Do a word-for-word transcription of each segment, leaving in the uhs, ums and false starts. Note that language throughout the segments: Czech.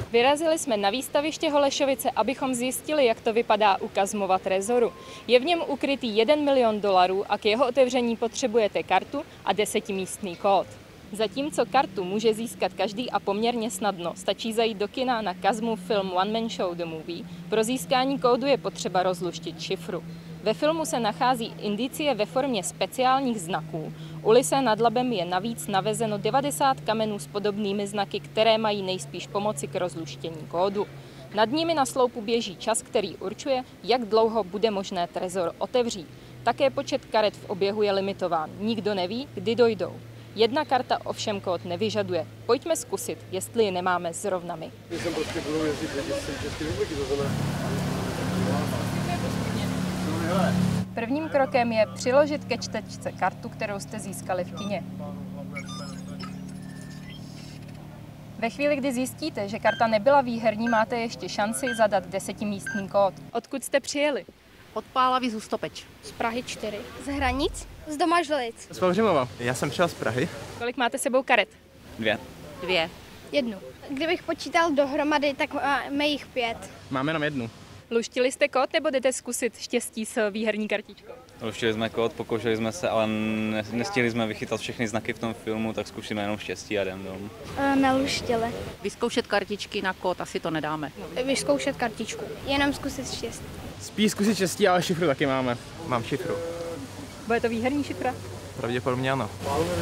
Vyrazili jsme na výstaviště Holešovice, abychom zjistili, jak to vypadá u Kazmova trezoru. Je v něm ukrytý jeden milion dolarů a k jeho otevření potřebujete kartu a desetimístný kód. Zatímco kartu může získat každý a poměrně snadno, stačí zajít do kina na Kazmův film One Man Show The Movie. Pro získání kódu je potřeba rozluštit šifru. Ve filmu se nachází indicie ve formě speciálních znaků. U Lise nad Labem je navíc navezeno devadesát kamenů s podobnými znaky, které mají nejspíš pomoci k rozluštění kódu. Nad nimi na sloupu běží čas, který určuje, jak dlouho bude možné trezor otevřít. Také počet karet v oběhu je limitován. Nikdo neví, kdy dojdou. Jedna karta ovšem kód nevyžaduje. Pojďme zkusit, jestli ji nemáme zrovna my. Prvním krokem je přiložit ke čtečce kartu, kterou jste získali v kině. Ve chvíli, kdy zjistíte, že karta nebyla výherní, máte ještě šanci zadat desetimístný kód. Odkud jste přijeli? Od Pálavy z Hustopeč. Z Prahy čtyři. Z Hranic? Z Domažlic. Z Vavřimova. Já jsem přijel z Prahy. Kolik máte sebou karet? Dvě. Dvě. Jednu. Kdybych počítal dohromady, tak máme jich pět. Máme jenom jednu. Luštili jste kód nebo jdete zkusit štěstí s výherní kartičkou? Luštili jsme kód, pokoušeli jsme se, ale nestihli jsme vychytat všechny znaky v tom filmu, tak zkusíme jenom štěstí a jdem domů. Neluštili. Vyzkoušet kartičky na kód asi to nedáme. Vyzkoušet kartičku. Jenom zkusit štěstí. Spíš zkusit štěstí, ale šifru taky máme. Mám šifru. Bude to výherní šifra? Pravděpodobně ano.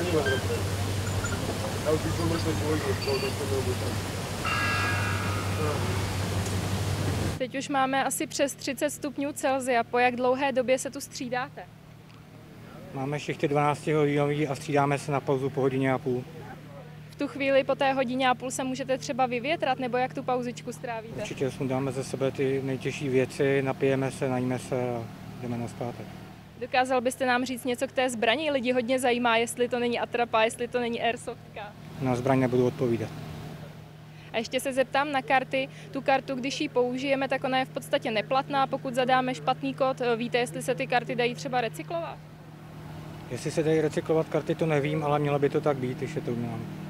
Teď už máme asi přes třicet stupňů Celsia. Po jak dlouhé době se tu střídáte? Máme šichty dvanáctihodinový a střídáme se na pauzu po hodině a půl. V tu chvíli po té hodině a půl se můžete třeba vyvětrat, nebo jak tu pauzičku strávíte? Určitě sundáme ze sebe ty nejtěžší věci, napijeme se, najíme se a jdeme nazpátek. Dokázal byste nám říct něco k té zbraní? Lidi hodně zajímá, jestli to není atrapa, jestli to není airsoftka. Na zbraň nebudu odpovídat. A ještě se zeptám na karty. Tu kartu, když ji použijeme, tak ona je v podstatě neplatná. Pokud zadáme špatný kód, víte, jestli se ty karty dají třeba recyklovat? Jestli se dají recyklovat karty, to nevím, ale mělo by to tak být, když je to uměláno.